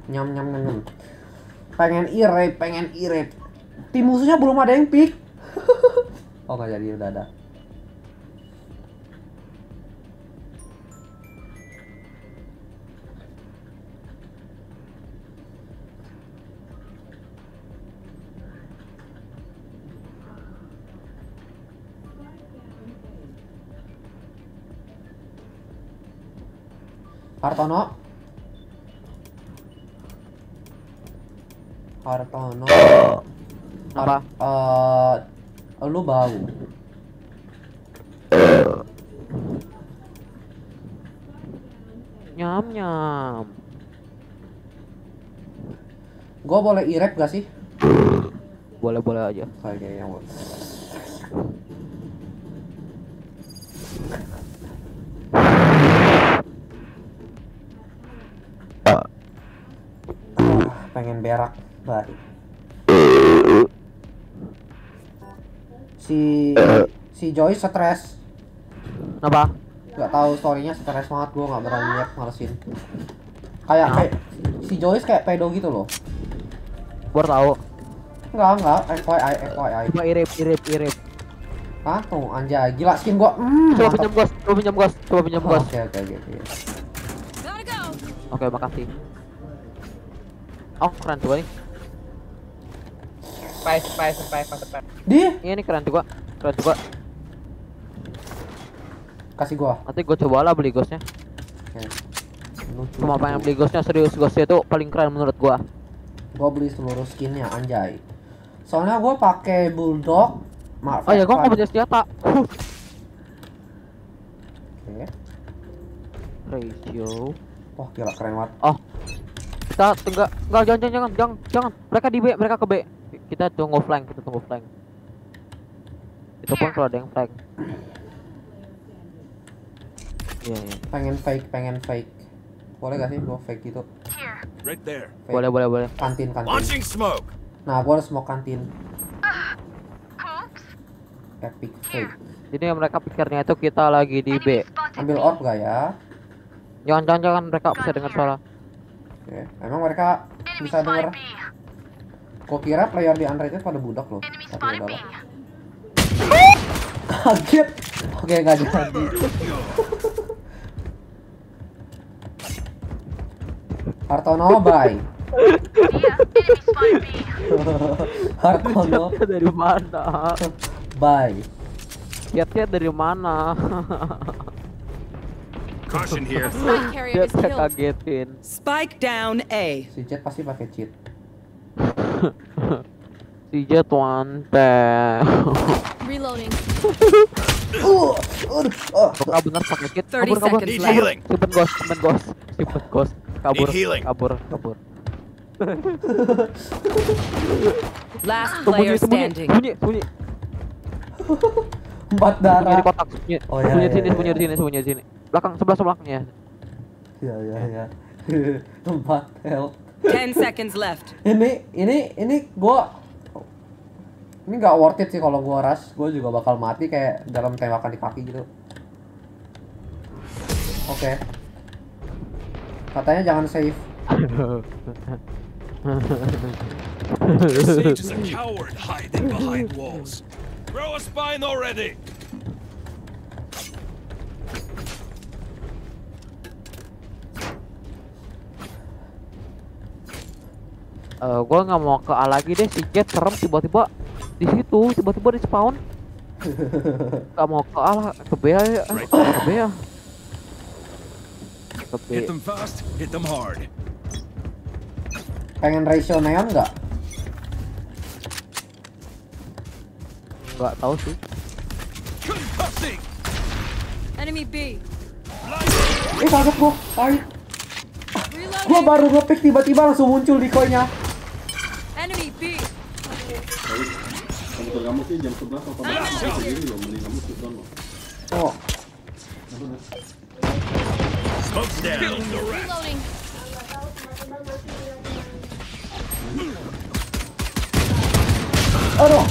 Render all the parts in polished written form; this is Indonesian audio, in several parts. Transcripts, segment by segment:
Nyam nyam nyam nyam. Pengen irep. Tim musuhnya belum ada yang pick. Oh nggak jadi, udah ada. Hartono. Apa? Lu bau. Nyam. Gua boleh irep gak sih? Boleh aja. Oke, yang pengen berak bari. Si Joyce stres. Apa? Gak tahu storynya, stres banget, gua nggak berani lihat, malesin. Kayak si Joyce kayak pedo gitu loh. Baru tahu. Enggak, FYI. Coba irip. Ah, tuh anjay, gila skin gua. Coba pinjam gos. Oke. Oke, makasih. Oh, keren juga nih. Spy. Ini keren juga. Kasih gua. Nanti gue coba lah beli gosnya. Oke. Cuma pengen beli gosnya, serius gosnya itu paling keren menurut gua. Gua beli seluruh skinnya, anjay. Soalnya gua pakai bulldog. Oh ya, gua nggak punya senjata. Oke. Ratio. Wah, gila keren banget. Oh. Kita enggak, jangan. Mereka di B, mereka ke B. Kita tunggu flank. Itu pun kalau ada yang flank. Iya. Pengen fake. Boleh gak sih gua fake gitu? Right there. Fake. Boleh. Kantin. Launching smoke. Nah, gua harus smoke kantin. Epic fake. Jadi mereka pikirnya itu kita lagi di B. Ambil orb gak ya? Jangan mereka bisa dengar suara. Oke. Emang mereka bisa denger? Gua kira player di Unrated pada budak loh. Tapi udahlah. Kaget. Oke, gak jadi. Hartono, bye. Hartono Dari mana? bye. Lihat dari mana? Caution here. Spike carrier Dia is killed. kagetin. Spike down A. Si Jet pasti pakai cheat. Si Jet one tap. Reloading. Buka bener pakai cheat. 30 Kabur. seconds Need left. healing. Simpen ghost. Kabur. Need healing. Kabur. Last player standing. Sembunyi. 4 Sembunyi darah. di kotak. Oh, iya, Sembunyi di sini. Belakangnya. Ya. 4 health. 10 seconds left. Ini gua ini nggak worth it sih kalau gua rush. Gua juga bakal mati kayak dalam tembakan di kaki gitu. Oke. Katanya jangan save. This sage is a coward hiding behind walls. Throw a spine already. Gua nggak mau ke A lagi deh. Si Jet serem tiba-tiba di situ, tiba-tiba di spawn. Gak mau ke A lah, ke B ya. Ke B ya. Ke B. Hit them fast, hit them hard. Pengen ratio neon nggak? Nggak tahu sih. Concussing. Enemy B. Kaget gua. Tai. Gua Reloading. baru ngepick tiba-tiba langsung muncul decoy-nya. Enemy B. Komputer kamu sih jam 11 atau sendiri loh, mending kamu sit down loh. Oh, Smoke's down. Kill the rat. Reloading. aduh.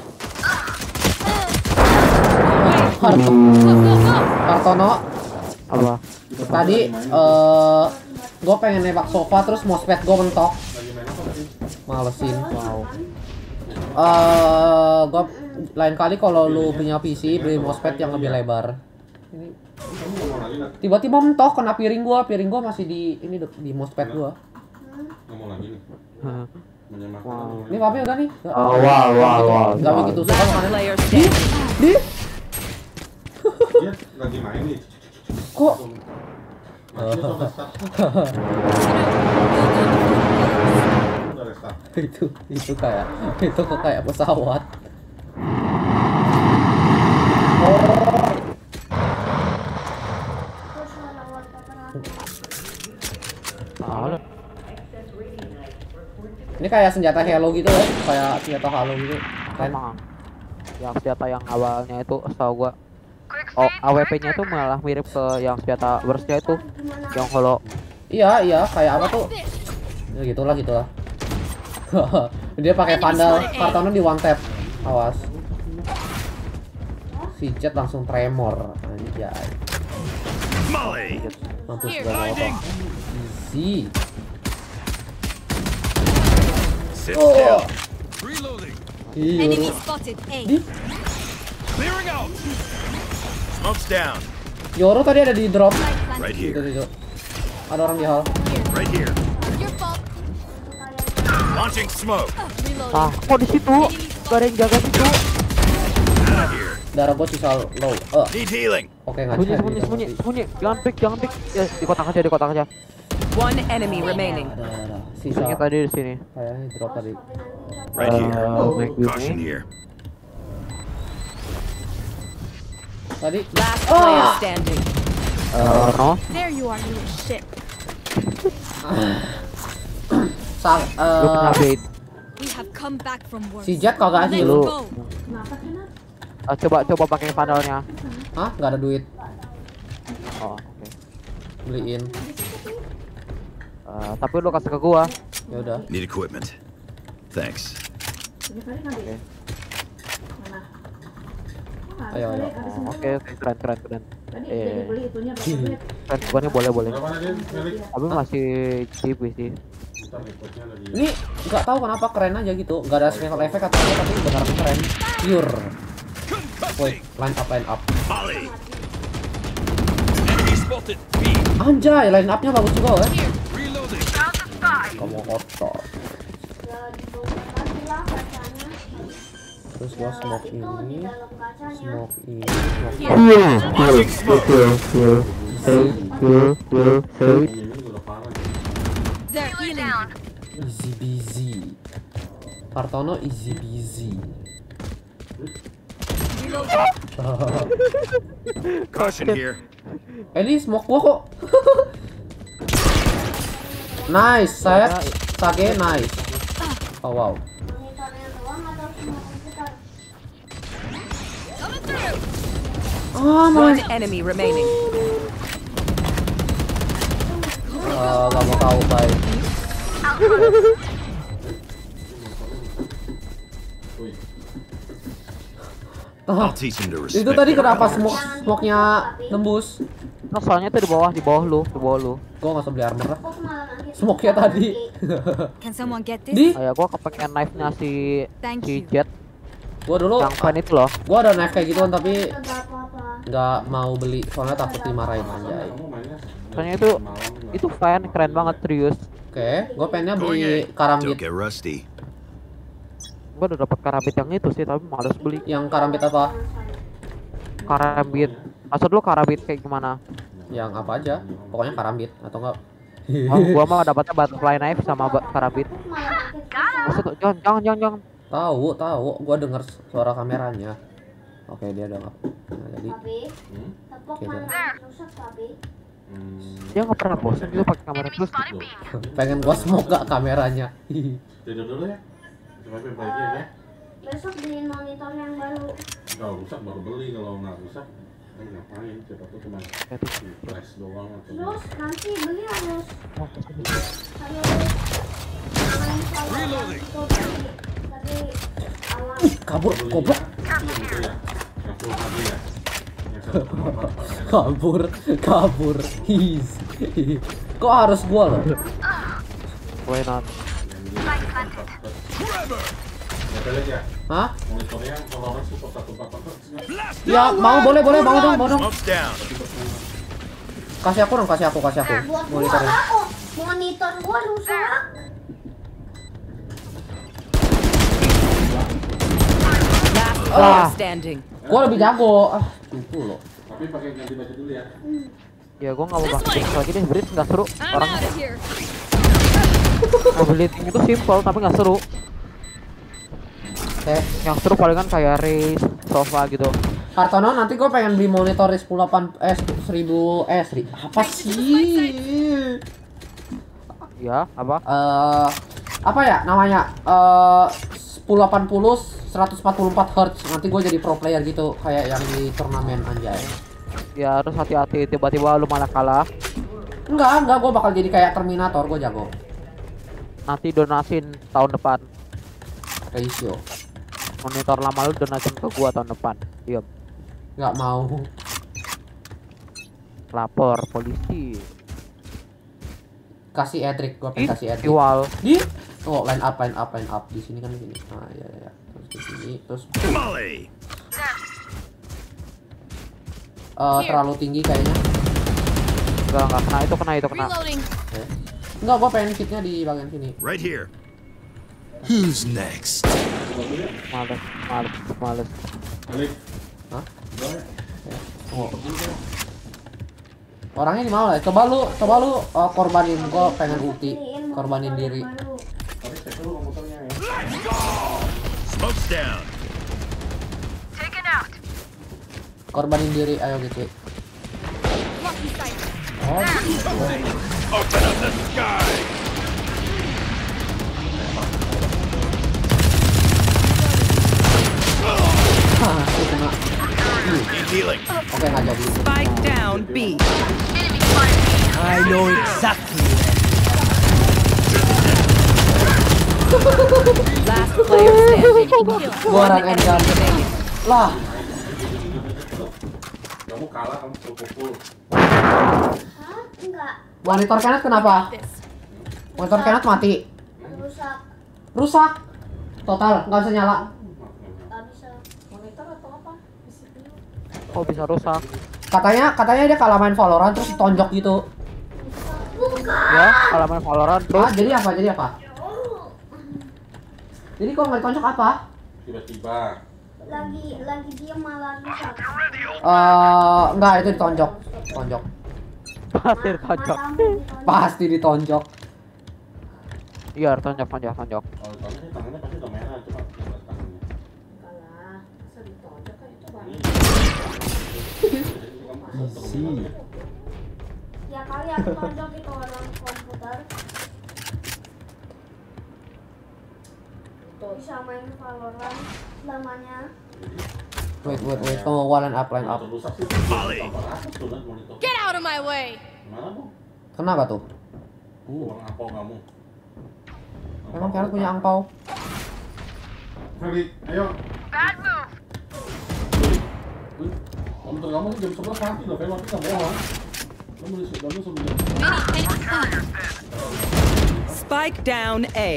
Go. Hartono. Apa? Tadi gue pengen nembak sofa terus mousepad gue mentok. Malesin. Wow. Gue lain kali kalau lu punya PC beli mousepad yang lebih lebar. Ini tiba-tiba mentok kena piring gua masih di ini di mousepad gua. Ngomong lagi nih. Menyemangkan. Wow. Ini mapnya udah nih. Wow. Gak begitu suka Last kemarin. player standing. Di Dia lagi main nih. kok Masih coba start. Udah restart. itu kok kayak pesawat. Ini kayak senjata Halo gitu ya, kayak senjata Halo gitu. Kan Emang yang senjata yang awalnya itu setahu gua AWP-nya itu malah mirip ke yang senjata burst-nya itu yang Holo. iya kayak apa tuh? Ya gitulah. Dia pakai vandal, Kartono di one tap. Awas. Si Jet langsung tremor. Anjay. Molly. Mampus gak mau apa. Easy. Sit Oh. down. Reloading. Enemy Yoro. spotted. A. Clearing out. Smoke's down. Yoro tadi ada di drop. Right Gitu, here. gitu. Ada orang di hall. Right here. Your fault. Launching smoke. Reloading. Ah, kok di situ? Gak ada yang jaga situ. Out of here. Darah gua sisa low. Need healing. Oke nggak Sembunyi. Jangan pick. Ya, di kotak aja. One enemy remaining. Ada. Sisa Picknya tadi di sini. kayaknya drop tadi. Right here. Make Caution gini. here. Last player standing. No. There you are, you shit. Sang Lu kena bait. We have come back from worse. si Jet kagak Let's heal. Lu. go. Coba pakai vandalnya. Hah? Nggak ada duit. Oh, oke. Beliin. Tapi lu kasih ke gua. Ya udah. Need equipment. Thanks. Ayo. Oh, oke, keren. Keren, bukannya boleh. Berapa tadi, Melik? Tapi masih cheap sih. Ntar requestnya lagi. Ini nggak tahu kenapa keren aja gitu. Nggak ada special effect atau apa, tapi benar keren. Pure. Woi, line up. Molly. Enemy spotted. B. Anjay, line upnya bagus juga ya. Reloading. Kamu kotor. Terus gua smoke ini. Launching smoke. Ini udah parah. They're healing. Easy busy. Kartono easy busy. Caution here. Ini smoke gua kok. Nice, saya Sage nice. Oh wow. Oh One my. enemy remaining. Gak mau tahu baik. I'll teach him to respect. Itu tadi their kenapa elders. smoke-nya nembus? Nah, soalnya itu di bawah lu. Gua nggak usah beli armor lah. Smoke-nya tadi. Can someone get this? Di, Kayak gua kepengen knife-nya si Thank si you. Jet gua dulu, yang fan itu loh. gua ada knife kayak gituan tapi nggak mau beli soalnya takut dimarahin anjay. Kamu mainnya Soalnya itu fan keren banget serius. Oke, gua pengennya Going beli A. karambit. Don't get rusty. Gua udah dapet karambit yang itu sih, tapi males beli. Yang karambit apa? Karambit. Maksud lu karambit kayak gimana? Yang apa aja? Pokoknya karambit atau enggak? Oh, gua mah dapetnya butterfly knife sama karambit. Maksud jangan. Tahu, gua denger suara kameranya. Oke, dia udah nggak. Nah, jadi oke, dia. Dia nggak pernah bosan gitu pakai kamera terus. Pengen gua smoke gak kameranya. tidur dulu ya. Coba perbaiki ya. Besok beliin monitor yang baru. Kalau rusak baru beli, kalau nggak rusak kan ngapain? Siapa tuh cuma flash doang atau Terus nanti beli harus Reloading. tadi awal Kabur, goblok. itu ya. Yang full HD ya. Yang kabur. Kok harus gua loh? Why not? Hah? Monitornya Valorant support 144 Hz. Ya, boleh mau dong. Smoke's down. Kasih aku. Buat gua Monitornya. lah kok. Monitor gua rusak. Last player standing. Gua lebih jago. Cupu lo. Tapi pakai ganti baju dulu ya. Ya gua nggak mau bahas lagi deh, Brit nggak seru. I'm Orang out of here. Mobile Legends itu simple tapi nggak seru. Yang seru palingan kayak race, sofa gitu. Kartono, nanti gue pengen beli monitor 1080 apa sih? Ya, apa? Apa ya namanya? 1080 144 Hz. Nanti gue jadi pro player gitu kayak yang di turnamen anjay. Ya harus hati-hati, tiba-tiba lu malah kalah. Enggak, gue bakal jadi kayak Terminator, gue jago. Nanti donasin tahun depan. Ratio. Monitor lama lu donasin ke gua tahun depan. Diam. Nggak mau. Lapor polisi. Kasih Edric, gue pengen kasih Edric. Jual. Di? Oh, line up. Di sini kan di sini. Nah, ya. Terus di sini, terus Molly. terlalu tinggi kayaknya. Enggak kena, itu kena. Reloading. Enggak, gue pengen kitnya di bagian sini. Right here. Who's next? Males. Balik. Hah? Oh. Orangnya di mana? Coba lu korbanin, gue pengen ulti, korbanin diri. Tapi cek dulu komputernya ya. Smoke's down. Korbanin diri, ayo gitu. Lucky sight. Oh, Open up the sky. itu kena. Need healing. Oke, nggak jadi. Spike down B. I know exactly. Last player standing. Gua run and gun. Lah, Kamu kalah, kamu pukul. Hah? Enggak. monitor Kenneth kenapa? Monitor Kenneth mati. Rusak. Total, nggak bisa nyala. Nggak bisa. Monitor atau apa? Oh bisa rusak. Katanya dia kalah main Valorant terus ditonjok gitu. Ya, kalau main Valorant terus. Jadi apa? Jadi kok nggak ditonjok apa? Tiba-tiba. Lagi dia malah rusak. Enggak, itu ditonjok. Pasti ditonjok. Pasti ditonjok. Iya, tonjok. Oh, tangannya pasti udah merah, coba tangannya. Kalah. Masa ditonjok kan itu banget. Ya kali aku tonjok itu orang komputer. Bisa main Valorant lamanya. Wait, tunggu gua line up. Rusak sih. Molly. Monitor. Get out of my way. Mana, Bu? Kenapa tuh? Uang apa kamu? Emang Kenneth punya angpau? Feli, ayo. Komputer kamu jam 11 mati loh, Feli, mati nggak bohong. Kamu sebelum Spike down A.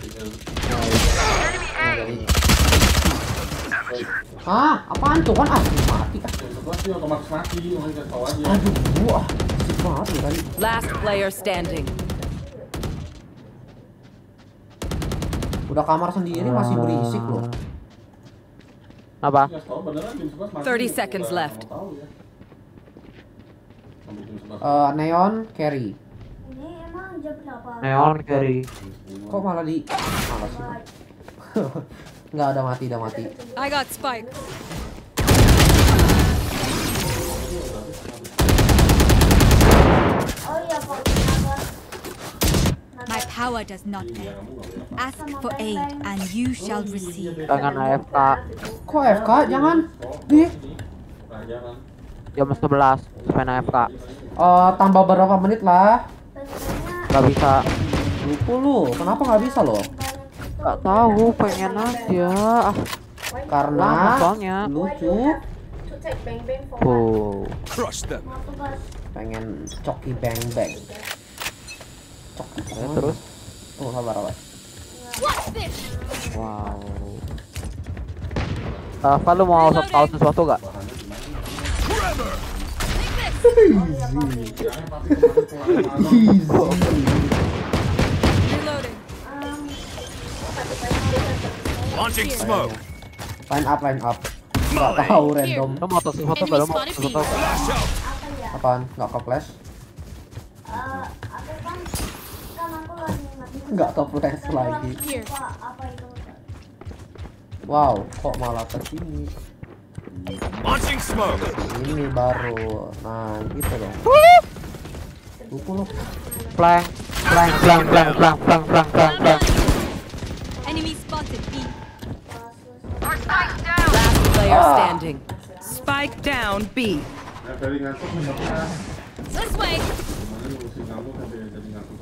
Hah? Apaan tuh kan? Mati kan? jam 11 dia otomatis mati, makanya kasih tahu aja. Aduh, asik banget nih tadi. Last player standing. Udah kamar sendiri masih berisik loh. Apa? Kasih tahu beneran jam 11 mati. 30 seconds left. Mau tahu ya. Sampai jam 11. Neon carry. Ini emang jam berapa? Neon carry. Kok malah di malah sih? Nggak, udah mati. I got spike. Oh iya Pak. My power does not end. Ask for aid and you shall receive. Jangan AFK. Kok FK? Jangan. Di. Pelajaran. Jam 11 main AFK. Tambah berapa menit lah? Gak bisa. 20. Kenapa nggak bisa loh? Gak tahu, pengen aja. Karena Lama soalnya. lucu. take bang bang for Oh. Crush them. mau tugas. Pengen coki bang bang. Coki. Ya, terus. Oh, sabar. Wow. Val, lu mau tahu sesuatu gak? Launching smoke. Line up. Nggak tahu random. Lu mau tahu sesuatu gak? Lu mau tahu sesuatu gak? Flash out. Apaan? Nggak ke flash? Aku kan aku lagi ngerti. Nggak ke flash lagi. Apa itu? Wow, kok malah ke sini? Launching smoke. Ini baru. Nah, gitu dong. Lupa lu. Flank. Enemy spotted B. Last player standing. Spike down B. Dari ngantuk bener-bener. This way. Gimana ngurusin kamu sampai jadi ngantuk.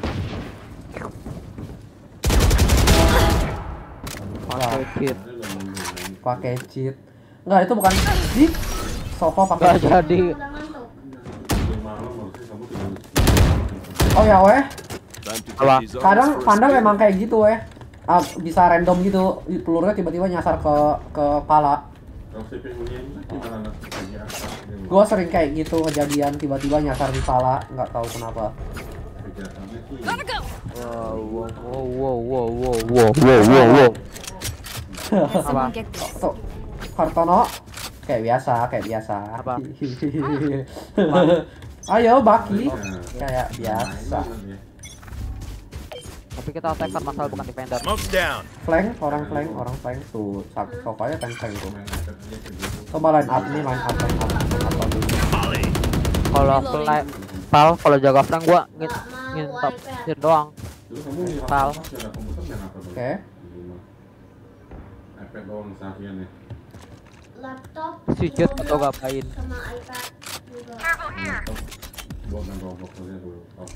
Pakai kit. Pakai cheat. Enggak, itu bukan di sofa pakai Gak cheat. jadi. Udah ngantuk. Malam harusnya kamu tinggal. Oh ya weh, Time to Apa? take these kadang arms Vandal first. emang kayak gitu weh. Bisa random gitu, pelurunya tiba-tiba nyasar ke kepala. Kalau CPU-nya itu gimana lagi apa? Gua sering kayak gitu kejadian tiba-tiba nyasar di pala, nggak tahu kenapa. Kegiatannya tuh Gotta go. Wow. Let someone get this. Tuh, Kartono kayak biasa. Apa? Ayo Baki, kayak biasa. Tapi kita attacker, masalah bukan defender. Smoke's down. Flank, orang flank tuh, sofanya flank tuh. Coba line up nih, line up dulu. Molly. Kalau Val, kalau jaga flank gua ngintip hit doang. Dulu kamu di Pal. laptop masih ada komputer main apa dulu? Oke. Di rumah. iPad doang seharian ya. Laptop. Si Jet Roblox, atau ngapain? sama iPad juga. Laptop buat main Roblox aja dulu. Oh,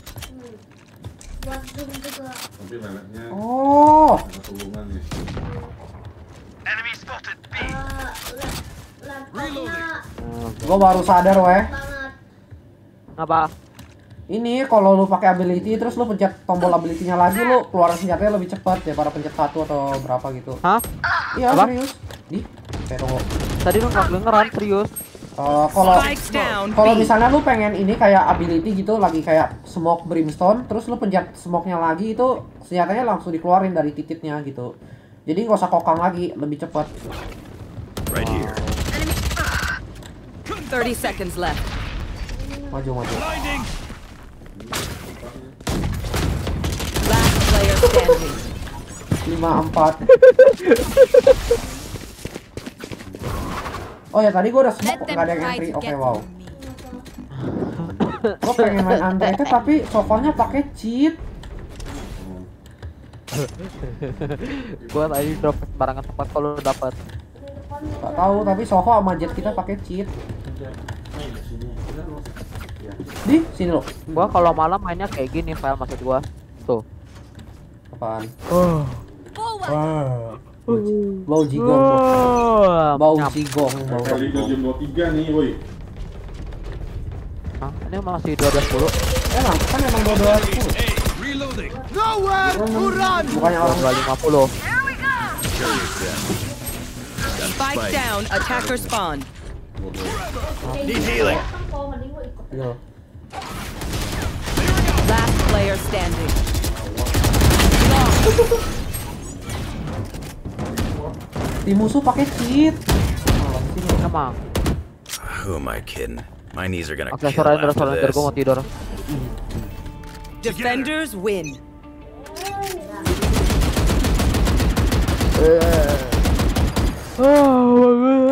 Buat Zoom juga. tapi leleknya Oh, ada tulungan nih. Enemy spotted B. Laptopnya gua baru sadar weh. banget. Apa? Ini kalau lu pakai ability terus lu pencet tombol ability-nya lagi, lu keluaran senjatanya lebih cepat daripada pencet 1 atau berapa gitu. Hah? Iya, Apa? serius. Di tunggu. Tadi lu nggak kedengeran, serius. Kalau Spikes down kalau B. misalnya lu pengen ini kayak ability gitu, lagi kayak smoke brimstone, terus lu pencet smoke-nya lagi, itu senjatanya langsung dikeluarin dari titiknya gitu. Jadi nggak usah kokang lagi, lebih cepat. Right here. 30 seconds left. Maju. Blinding. Last player standing. 5-4. Oh ya, tadi gua udah smoke, Let them nggak ada yang try entry. to Oke, get wow. to me. Gua pengen main Unrated tapi sofanya pakai cheat. Gua tadi drop sembarangan tempat kalau dapat. Gak tahu, tapi sofa sama jet kita pakai cheat. Di sini loh. Gua kalau malam mainnya kayak gini, file maksud gua. Tuh. Apaan? Forward. Bau jigong. Bau jigong. Kali ke jam 23 nih, woi. Hah? Ini masih 12.10. Emang 22. Hey, reloading. Bukannya orang 250. Spike down. Attacker spawn. Need healing. Kan kalau mending gua ikut. Iya. Last player standing. Tim musuh pakai cheat. Emang. Who am I kidding? My knees are gonna Oke, kill surrender, after this. gua mau tidur. Defenders win. Oh,